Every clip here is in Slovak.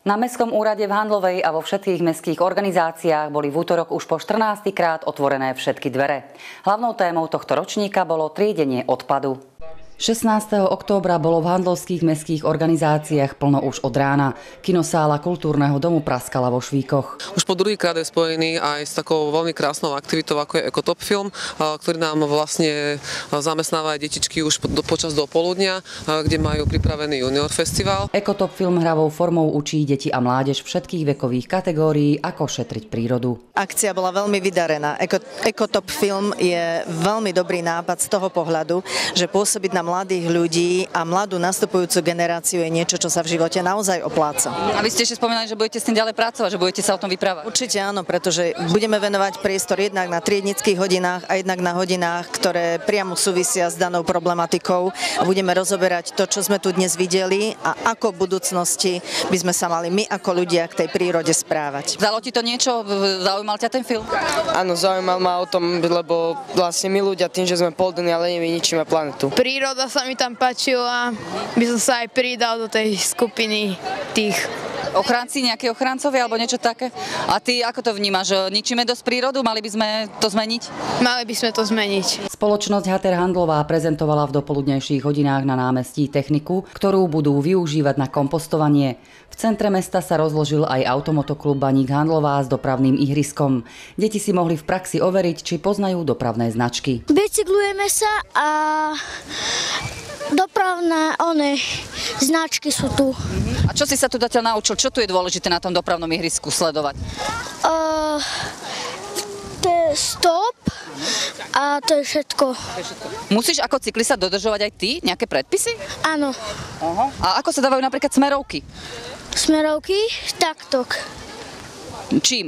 Na Mestskom úrade v Handlovej a vo všetkých mestských organizáciách boli v útorok už po 14. krát otvorené všetky dvere. Hlavnou témou tohto ročníka bolo triedenie odpadu. 16. októbra bolo v handlovských mestských organizáciách plno už od rána. Kinosála Kultúrneho domu praskala vo švíkoch. Už po druhýkrát je spojený aj s takou veľmi krásnou aktivitou, ako je Ekotop film, ktorý nám vlastne zamestnáva aj detičky už počas dopoludnia, kde majú pripravený junior festival. Ekotop film hravou formou učí deti a mládež všetkých vekových kategórií, ako šetriť prírodu. Akcia bola veľmi vydarená. Ekotop film je veľmi dobrý nápad z toho pohľadu, že pôsobiť na mladých ľudí a mladú nastupujúcu generáciu je niečo, čo sa v živote naozaj opláca. A vy ste ešte spomínali, že budete s tým ďalej pracovať, že budete sa o tom vyprávať. Určite áno, pretože budeme venovať priestor jednak na triednických hodinách a jednak na hodinách, ktoré priamo súvisia s danou problematikou. Budeme rozoberať to, čo sme tu dnes videli a ako v budúcnosti by sme sa mali my ako ľudia k tej prírode správať. Vzalo ti to niečo? Zaujímal ťa ten film? Áno, zaujímal ma o tom, lebo vlastne my ľudia tým, že sme poldení a leniví, ničíme planetu. Príroda sa mi tam páčila, by som sa aj pridal do tej skupiny tých Ochránci, nejakí ochráncovia alebo niečo také? A ty ako to vnímaš? Ničíme dosť prírodu? Mali by sme to zmeniť? Mali by sme to zmeniť. Spoločnosť Hater Handlová prezentovala v dopoludnejších hodinách na námestí techniku, ktorú budú využívať na kompostovanie. V centre mesta sa rozložil aj automotoklub Baník Handlová s dopravným ihriskom. Deti si mohli v praxi overiť, či poznajú dopravné značky. Bicyklujeme sa a dopravné značky sú tu. A čo si sa tu zatiaľ naučil? Čo tu je dôležité na tom dopravnom ihrisku sledovať? To je stop a to je všetko. Musíš ako cyklista dodržovať aj ty nejaké predpisy? Áno. A ako sa dávajú napríklad smerovky? Smerovky? Taktok. Čím?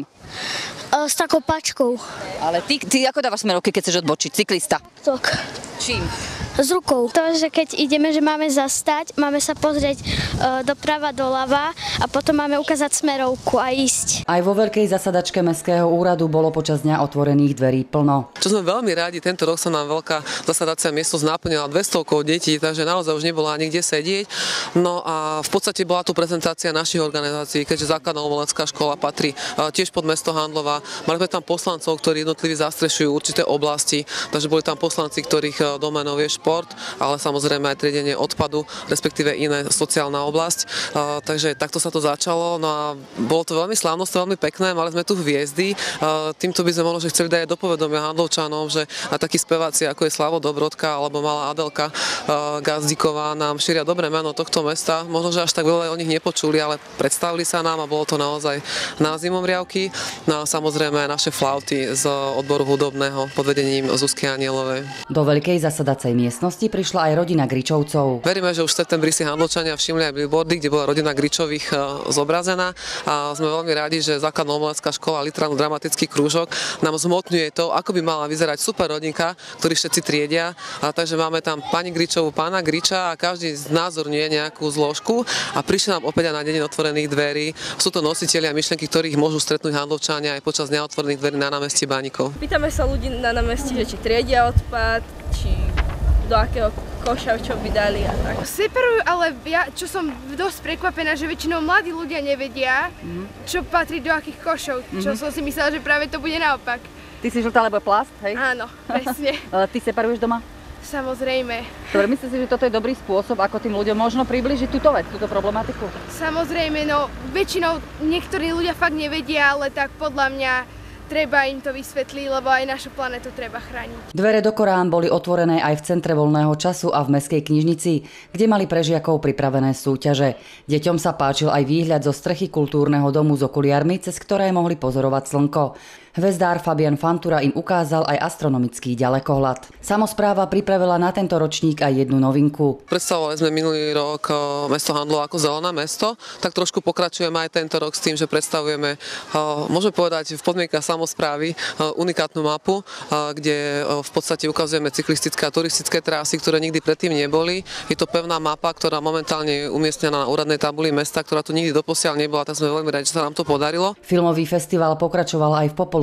S takou pačkou. Ale ty ako dávaš smerovky, keď chceš odbočiť? Cyklista? Tak. Čím? S rukou. To, že keď ideme, že máme zastať, máme sa pozrieť doprava, doľava a potom máme ukázať smerovku a ísť. Aj vo veľkej zasadačke Mestského úradu bolo počas dňa otvorených dverí plno. Čo sme veľmi rádi, tento rok sa nám veľká zasadacia miestnosť naplnila 200 detí, takže naozaj už nebola nikde sedieť. No a v podstate bola tu prezentácia našich organizácií, keďže základná umelecká škola patrí tiež pod mesto Handlová. Mali sme tam poslancov, ktorí jednotliví zastrešujú určité oblasti, takže boli tam poslanci, ktorých doménou je šport, ale samozrejme aj triedenie odpadu, respektíve iné sociálna oblasť. Takže takto sa to začalo. No a bolo to veľmi slávnostné, veľmi pekné, mali sme tu hviezdy. Týmto by sme možno že chceli dať aj do povedomia Handlovčanom, že aj takí speváci ako je Slavo Dobrodka alebo malá Adelka Gazdíková nám šíria dobré meno tohto mesta. Možno, že až tak veľa o nich nepočuli, ale predstavili sa nám a bolo to naozaj na zimomriavky. No a samozrejme naše flauty z odboru hudobného pod vedením Zuzky Anielovej. Do veľkej zasadacej miestnosti prišla aj rodina Gričovcov. Veríme, že už v septembri si Handlovčania všimli aj billboardy, kde bola rodina Gričových zobrazená a sme veľmi radi, že základná umelecká škola Literárno dramatický krúžok nám zmotňuje to, ako by mala vyzerať super rodinka, ktorí všetci triedia. Takže máme tam pani Gričovú, pána Griča a každý znázorňuje nejakú zložku a prišli nám opäť na deň otvorených dverí. Sú to nositelia myšlienky, ktorých môžu stretnúť Handlovčania aj počas dňa otvorených dverí na námestí Baníkov. Pýtame sa ľudí na námestí, že či triedia odpad, či do akého koša, čo by dali a tak. Separujú, ale ja, čo som dosť prekvapená, že väčšinou mladí ľudia nevedia, čo patrí do akých košov, čo som si myslela, že práve to bude naopak. Ty si žltá, lebo plast, hej? Áno, presne. Ty separuješ doma? Samozrejme. Dobre, myslíš si, že toto je dobrý spôsob, ako tým ľuďom možno približiť túto vec, túto problematiku? Samozrejme, no väčšinou niektorí ľudia fakt nevedia, ale tak podľa mňa treba im to vysvetliť, lebo aj našu planetu treba chrániť. Dvere do Korán boli otvorené aj v Centre voľného času a v Mestskej knižnici, kde mali pre žiakov pripravené súťaže. Deťom sa páčil aj výhľad zo strechy Kultúrneho domu s okuliarmi, cez ktoré mohli pozorovať slnko. Hvezdár Fabian Fantura im ukázal aj astronomický ďalekohľad. Samospráva pripravila na tento ročník aj jednu novinku. Predstavovali sme minulý rok mesto Handlov ako zelené mesto, tak trošku pokračujeme aj tento rok s tým, že predstavujeme, môžeme povedať v podmienkach samosprávy, unikátnu mapu, kde v podstate ukazujeme cyklistické a turistické trasy, ktoré nikdy predtým neboli. Je to pevná mapa, ktorá momentálne je umiestnená na úradnej tabuli mesta, ktorá tu nikdy doposiaľ nebola, tak sme veľmi radi, že sa nám to podarilo. Filmový festival pokračoval aj v popoludní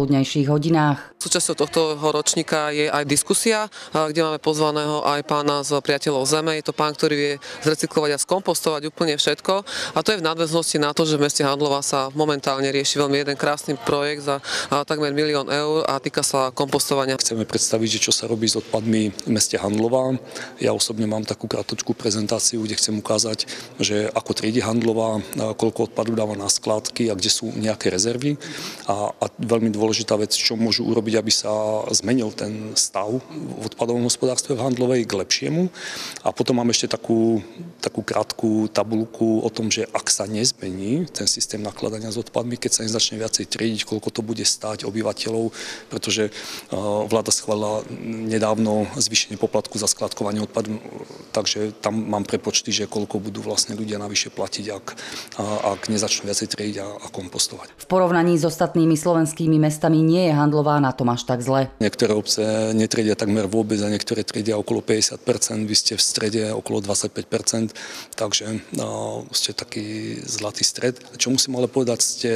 popoludnejších hodinách. Súčasťou tohto ročníka je aj diskusia, kde máme pozvaného aj pána z Priateľov Zeme. Je to pán, ktorý vie zrecyklovať a skompostovať úplne všetko. A to je v nadväznosti na to, že v meste Handlová sa momentálne rieši veľmi jeden krásny projekt za takmer 1 000 000 eur a týka sa kompostovania. Chceme predstaviť, že čo sa robí s odpadmi v meste Handlová. Ja osobne mám takú krátku prezentáciu, kde chcem ukázať, že ako triedi Handlová, koľko odpadu dáva na skládky a kde sú nejaké rezervy. A veľmi dôležitá vec, čo môžu urobiť, aby sa zmenil ten stav v odpadovom hospodárstve v Handlovej k lepšiemu. A potom mám ešte takú krátku tabuľku o tom, že ak sa nezmení ten systém nakladania s odpadmi, keď sa nezačne viacej triediť, koľko to bude stáť obyvateľov, pretože vláda schválila nedávno zvýšenie poplatku za skladkovanie odpadu, takže tam mám prepočty, že koľko budú vlastne ľudia navyše platiť, ak nezačnú viacej triediť a kompostovať. V porovnaní s ostatnými slovenskými mestami nie je Handlová na tom až tak zle. Niektoré obce netriedia takmer vôbec a niektoré triedia okolo 50%, vy ste v strede okolo 25%, takže ste taký zlatý stred. Čo musím ale povedať, ste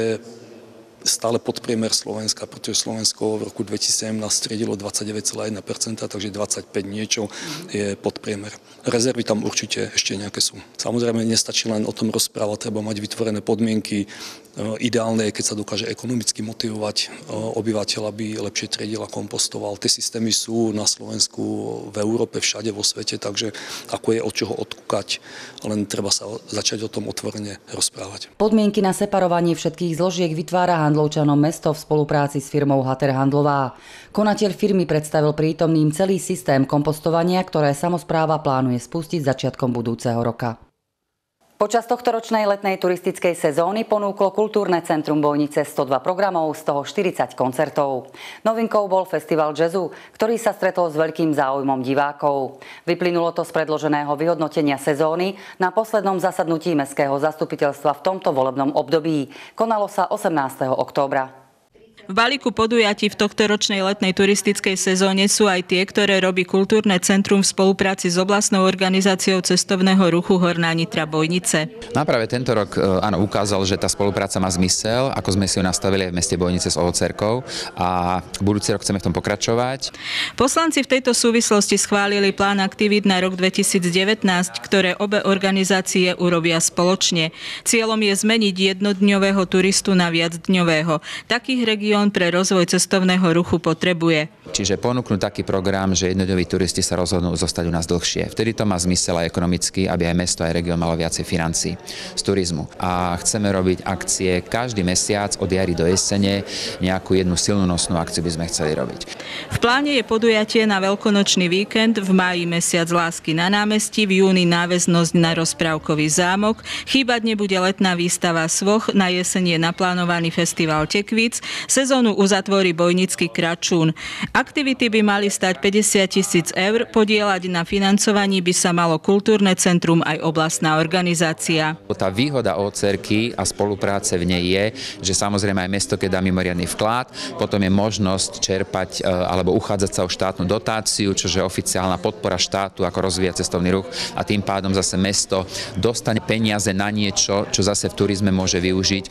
stále podpriemer Slovenska, pretože Slovensko v roku 2017 striedilo 29,1%, takže 25 niečo je podpriemer. Rezervy tam určite ešte nejaké sú. Samozrejme, nestačí len o tom rozprávať, treba mať vytvorené podmienky. Ideálne je, keď sa dokáže ekonomicky motivovať obyvateľ, aby lepšie triedil a kompostoval. Tie systémy sú na Slovensku, v Európe, všade vo svete, takže ako je od čoho odkúkať, len treba sa začať o tom otvorene rozprávať. Podmienky na separovanie všetkých zložiek vytvára Handlovčanom mesto v spolupráci s firmou Hater Handlová. Konateľ firmy predstavil prítomným celý systém kompostovania, ktoré samospráva plánuje spustiť začiatkom budúceho roka. Počas tohtoročnej letnej turistickej sezóny ponúklo Kultúrne centrum Bojnice 102 programov, z toho 40 koncertov. Novinkou bol festival jazzu, ktorý sa stretol s veľkým záujmom divákov. Vyplynulo to z predloženého vyhodnotenia sezóny na poslednom zasadnutí mestského zastupiteľstva v tomto volebnom období. Konalo sa 18. októbra. V balíku podujatí v tohtoročnej letnej turistickej sezóne sú aj tie, ktoré robí Kultúrne centrum v spolupráci s oblastnou organizáciou cestovného ruchu Horná Nitra Bojnice. Práve tento rok ukázal, že tá spolupráca má zmysel, ako sme si ju nastavili aj v meste Bojnice s OCR-kou a budúci rok chceme v tom pokračovať. Poslanci v tejto súvislosti schválili plán aktivít na rok 2019, ktoré obe organizácie urobia spoločne. Cieľom je zmeniť jednodňového turistu na viacdňového. Takých regiónov pre rozvoj cestovného ruchu potrebuje. Čiže ponúknuť taký program, že jednodňoví turisti sa rozhodnú zostať u nás dlhšie. Vtedy to má zmysel aj ekonomicky, aby aj mesto, aj región malo viacej financií z turizmu. A chceme robiť akcie každý mesiac od jary do jesene, nejakú jednu silnú nosnú akciu by sme chceli robiť. V pláne je podujatie na veľkonočný víkend, v máji mesiac lásky na námestí, v júni náväznosť na rozprávkový zámok, chýbať nebude letná výstava Svoch, na jeseň je naplánovaný festival Tekvíc, sezónu uzatvorí Bojnický kračún. Aktivity by mali stať 50 000 eur, podieľať na financovaní by sa malo Kultúrne centrum aj oblastná organizácia. Tá výhoda OCR-ky a spolupráce v nej je, že samozrejme aj mesto, keď dá mimoriadny vklad, potom je možnosť čerpať alebo uchádzať sa o štátnu dotáciu, čo je oficiálna podpora štátu, ako rozvíja cestovný ruch a tým pádom zase mesto dostane peniaze na niečo, čo zase v turizme môže využiť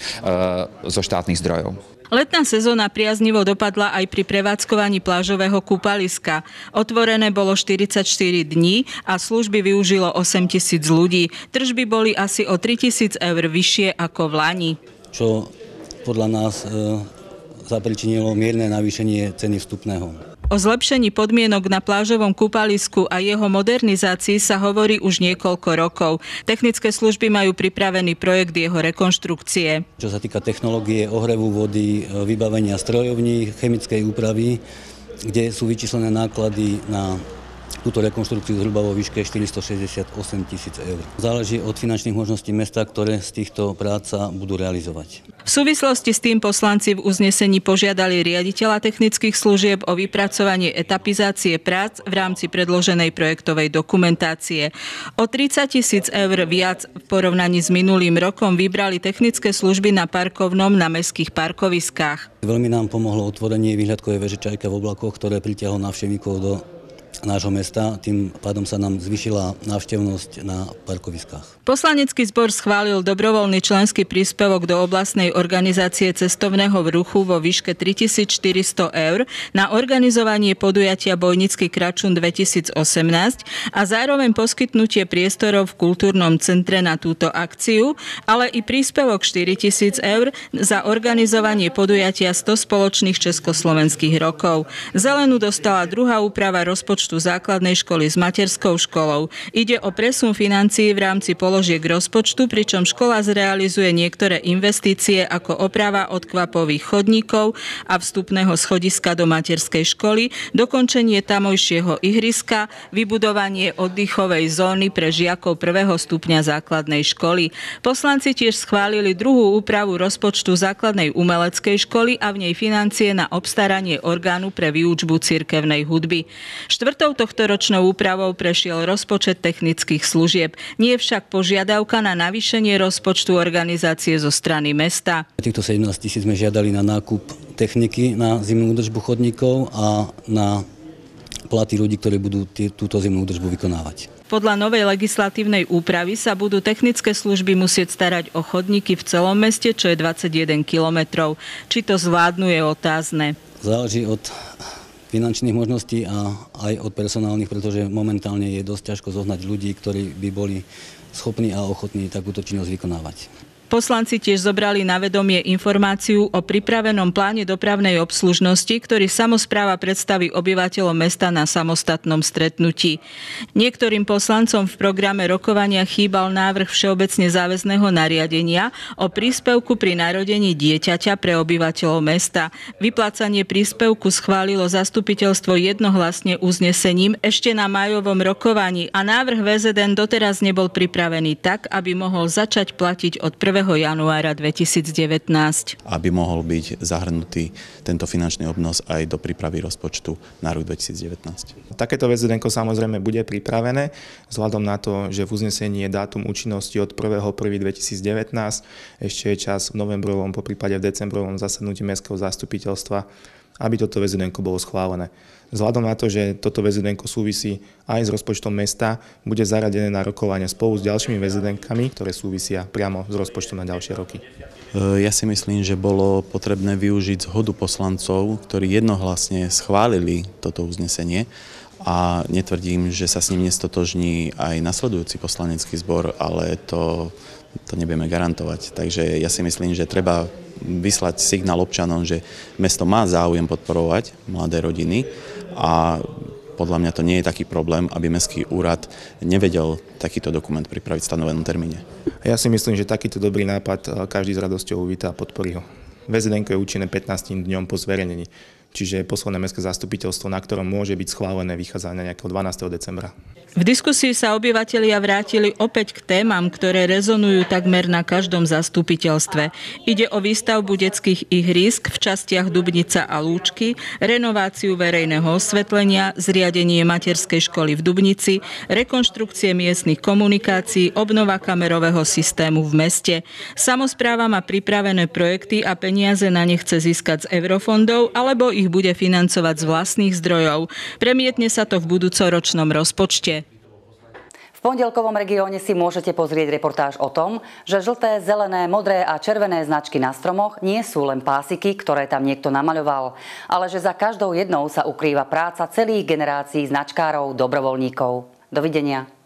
zo štátnych zdrojov. Letná sezóna priaznivo dopadla aj pri prevádzkovaní plážového kúpaliska. Otvorené bolo 44 dní a služby využilo 8 000 ľudí. Tržby boli asi o 3 000 eur vyššie ako v lani. Čo podľa nás zapričinilo mierne navýšenie ceny vstupného. O zlepšení podmienok na plážovom kúpalisku a jeho modernizácii sa hovorí už niekoľko rokov. Technické služby majú pripravený projekt jeho rekonštrukcie. Čo sa týka technológie ohrevu vody, vybavenia strojovní, chemickej úpravy, kde sú vyčíslené náklady na túto rekonštrukciu zhruba vo výške 468 000 eur. Záleží od finančných možností mesta, ktoré z týchto prác sa budú realizovať. V súvislosti s tým poslanci v uznesení požiadali riaditeľa technických služieb o vypracovanie etapizácie prác v rámci predloženej projektovej dokumentácie. O 30 000 eur viac v porovnaní s minulým rokom vybrali technické služby na parkovnom na mestských parkoviskách. Veľmi nám pomohlo otvorenie výhľadkovej veže Čajka v oblakoch, ktoré pritiahlo návštevníkov do nášho mesta, tým pádom sa nám zvýšila návštevnosť na parkoviskách. Poslanecký zbor schválil dobrovoľný členský príspevok do oblastnej organizácie cestovného ruchu vo výške 3400 eur na organizovanie podujatia Bojnický Kračún 2018 a zároveň poskytnutie priestorov v kultúrnom centre na túto akciu, ale i príspevok 4000 eur za organizovanie podujatia 100 spoločných československých rokov. Zelenú dostala druhá úprava rozpočtu základnej školy s materskou školou. Ide o presun financií v rámci položiek rozpočtu, pričom škola zrealizuje niektoré investície ako oprava odkvapových chodníkov a vstupného schodiska do materskej školy, dokončenie tamojšieho ihriska, vybudovanie oddychovej zóny pre žiakov prvého stupňa základnej školy. Poslanci tiež schválili druhú úpravu rozpočtu základnej umeleckej školy a v nej financie na obstaranie orgánu pre výučbu cirkevnej hudby. Štvrtou tohtoročnou úpravou prešiel rozpočet technických služieb. Nie však požiadavka na navýšenie rozpočtu organizácie zo strany mesta. Týchto 17 000 sme žiadali na nákup techniky na zimnú údržbu chodníkov a na platy ľudí, ktorí budú túto zimnú údržbu vykonávať. Podľa novej legislatívnej úpravy sa budú technické služby musieť starať o chodníky v celom meste, čo je 21 kilometrov. Či to zvládnu, je otázne. Záleží od finančných možností a aj od personálnych, pretože momentálne je dosť ťažko zohnať ľudí, ktorí by boli schopní a ochotní takúto činnosť vykonávať. Poslanci tiež zobrali na vedomie informáciu o pripravenom pláne dopravnej obslužnosti, ktorý samospráva predstaví obyvateľom mesta na samostatnom stretnutí. Niektorým poslancom v programe rokovania chýbal návrh všeobecne záväzného nariadenia o príspevku pri narodení dieťaťa pre obyvateľov mesta. Vyplácanie príspevku schválilo zastupiteľstvo jednohlasne uznesením ešte na májovom rokovaní a návrh VZN doteraz nebol pripravený tak, aby mohol začať platiť od 1. januára 2019. Aby mohol byť zahrnutý tento finančný obnos aj do prípravy rozpočtu na rok 2019. Takéto VZN-ko samozrejme bude pripravené, vzhľadom na to, že v uznesení je dátum účinnosti od 1.1.2019. Ešte je čas v novembrovom, poprípade v decembrovom zasadnutí mestského zastupiteľstva, aby toto VZN-ko bolo schválené. Vzhľadom na to, že toto VZN-ko súvisí aj s rozpočtom mesta, bude zaradené na rokovanie spolu s ďalšími VZN-kami, ktoré súvisia priamo s rozpočtom na ďalšie roky. Ja si myslím, že bolo potrebné využiť zhodu poslancov, ktorí jednohlasne schválili toto uznesenie a netvrdím, že sa s ním nestotožní aj nasledujúci poslanecký zbor, ale to nebudeme garantovať. Takže ja si myslím, že treba vyslať signál občanom, že mesto má záujem podporovať mladé rodiny a podľa mňa to nie je taký problém, aby mestský úrad nevedel takýto dokument pripraviť v stanovenom termíne. Ja si myslím, že takýto dobrý nápad každý s radosťou uvítá a podporí ho. VZN-ko je účinné 15 dňom po zverejnení, čiže posledné mestské zastupiteľstvo, na ktorom môže byť schválené, vychádza na nejakého 12. decembra. V diskusii sa obyvatelia vrátili opäť k témam, ktoré rezonujú takmer na každom zastupiteľstve. Ide o výstavbu detských ihrísk v častiach Dubnica a Lúčky, renováciu verejného osvetlenia, zriadenie materskej školy v Dubnici, rekonštrukcie miestnych komunikácií, obnova kamerového systému v meste. Samospráva má pripravené projekty a peniaze na ne chce získať z eurofondov alebo ich bude financovať z vlastných zdrojov. Premietne sa to v budúcoročnom rozpočte. V pondelkovom regióne si môžete pozrieť reportáž o tom, že žlté, zelené, modré a červené značky na stromoch nie sú len pásiky, ktoré tam niekto namaľoval, ale že za každou jednou sa ukrýva práca celých generácií značkárov, dobrovoľníkov. Dovidenia.